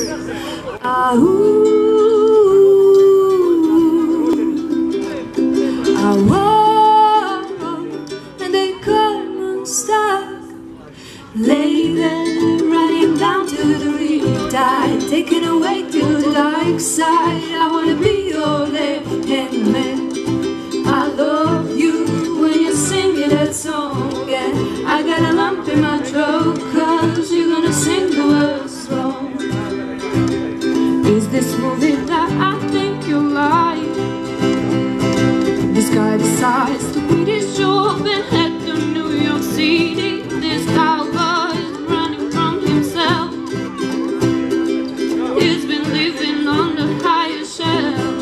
Ah, ooh, ah, whoa, and they come unstuck. Lay there, running down to the riptide, taken away to the dark side. I wanna be your left-hand man. I love you when you're singing that song, and I got a lump in my throat, 'cause you're gonna sing the words wrong. Is this movie that I think you like? This guy decides to quit his job and head to New York City. This cowboy is running from himself. He's been living on the higher shelf.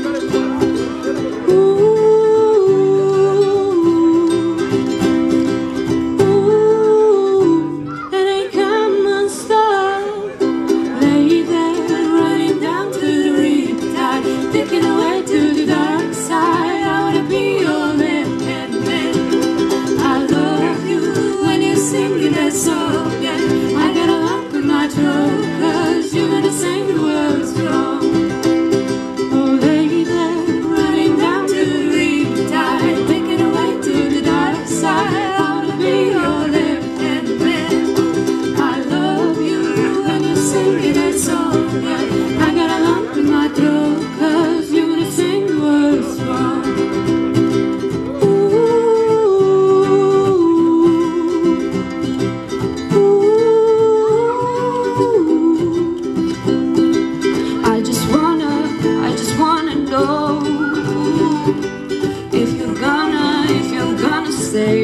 Taking away to the dark side. I wanna be your left-hand man. I love you when you're singing that song, and I got a lump in my throat, 'cause you're gonna sing the words wrong. Oh lady, running down to the riptide, taking away to the dark side. I wanna be your left-hand man. I love you when you're singing that song, and I got a lump in my throat, 'cause you're gonna sing the words wrong. Ooh, ooh. I just wanna know if you're gonna say.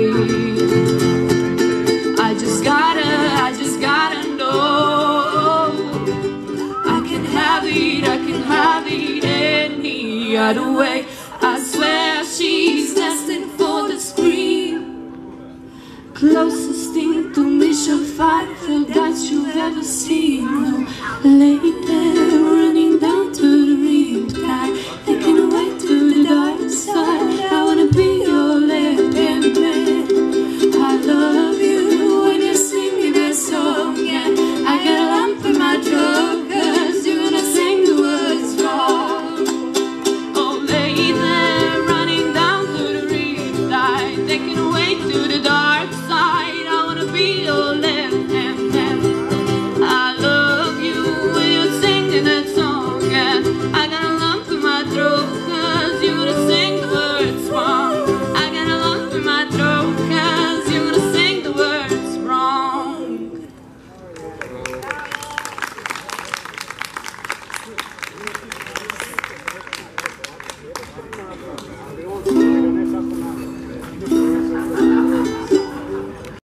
I just gotta know. I can have it any other way. I swear she's destined for the screen. Closest thing to Michelle Pfeiffer that you've ever seen. No, lay there, running down to the riptide, taking away to the dark side. I wanna be your left-hand man. I love you when you're singing that song, and I got a lump in my throat, 'cause you're gonna sing the words wrong. Oh lady, running down to the riptide, taking away to the dark side. I wanna be your left-hand man. I love you when you're singing that song, and I got a lump in my throat, 'cause you're gonna sing the words wrong. I got a lump in my throat, 'cause you're gonna sing the words wrong.